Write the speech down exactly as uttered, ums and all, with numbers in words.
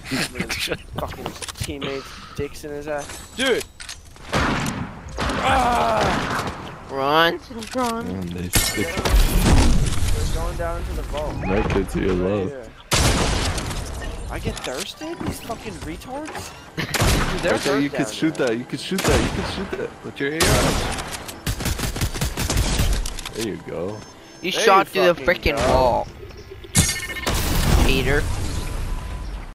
Fucking teammates, dicks in his ass. Dude! Ah! Run, run. Man, they stick They're going down into the vault. right there to your Right left. here. I get thirsted? These fucking retards? Dude, they're Right there, hurt you down can shoot there. that, you can shoot that, you can shoot that. Put your A R. There you go. You There shot you through the fucking freaking go. wall. Peter.